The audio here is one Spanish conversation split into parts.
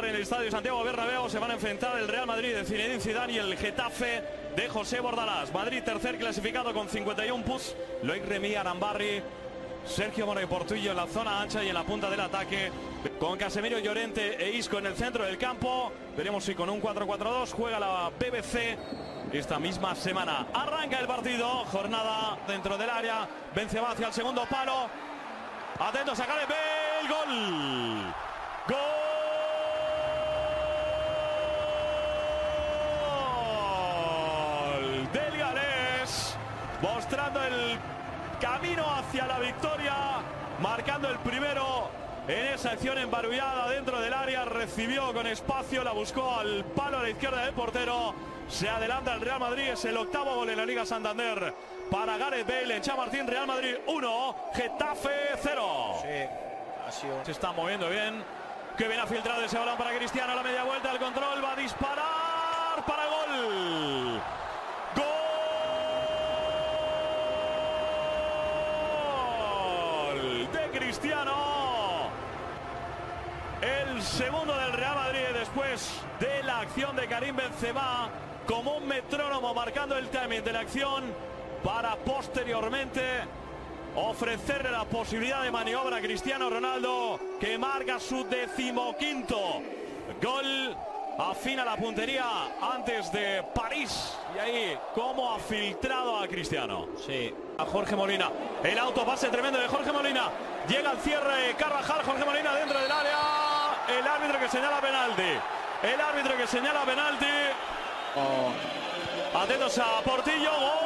En el estadio Santiago Bernabéu se van a enfrentar el Real Madrid de Zinedine Zidane y el Getafe de José Bordalás. Madrid tercer clasificado con 51 puntos. Loic Remy, Arambarri, Sergio Morey Portillo en la zona ancha y en la punta del ataque. Con Casemiro, Llorente e Isco en el centro del campo. Veremos si con un 4-4-2 juega la BBC esta misma semana. Arranca el partido, jornada dentro del área. Benzema hacia el segundo palo. Atentos a Gareth Bale. Gol. Gol del galés, mostrando el camino hacia la victoria, marcando el primero en esa acción embarullada dentro del área. Recibió con espacio, la buscó al palo a la izquierda del portero. Se adelanta el Real Madrid, es el octavo gol en la Liga Santander para Gareth Bale. En Chamartín, Real Madrid 1, Getafe 0. Sí, se está moviendo bien. Que bien ha filtrado ese balón para Cristiano a la media vuelta. El control va a disparar para gol. Gol de Cristiano. El segundo del Real Madrid después de la acción de Karim Benzema. Como un metrónomo marcando el timing de la acción para posteriormente ofrecerle la posibilidad de maniobra a Cristiano Ronaldo, que marca su 15º gol. Afina la puntería antes de París. Y ahí, cómo ha filtrado a Cristiano. Sí. A Jorge Molina. El autopase tremendo de Jorge Molina. Llega al cierre Carvajal. Jorge Molina dentro del área. El árbitro que señala penalti. El árbitro que señala penalti. Atentos a Portillo.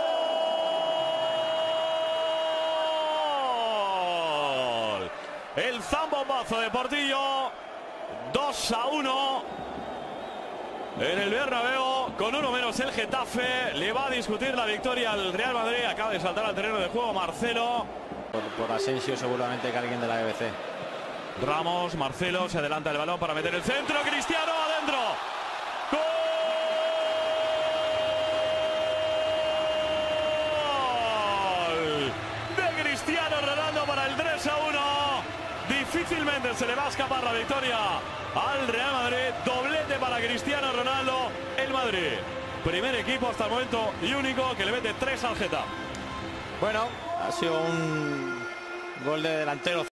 ¡Gol! El zambombazo de Portillo. 2-1 en el Bernabéu. Con uno menos el Getafe le va a discutir la victoria al Real Madrid. Acaba de saltar al terreno de juego Marcelo. Por Asensio seguramente que alguien de la BBC. Ramos, Marcelo, se adelanta el balón para meter el centro. Cristiano adentro. ¡Gol! De Cristiano Ronaldo para el 3-1. Difícilmente se le va a escapar la victoria al Real Madrid. Doblete para Cristiano Ronaldo. El Madrid, primer equipo hasta el momento y único que le mete 3 al Getafe. Bueno, ha sido un gol de delantero.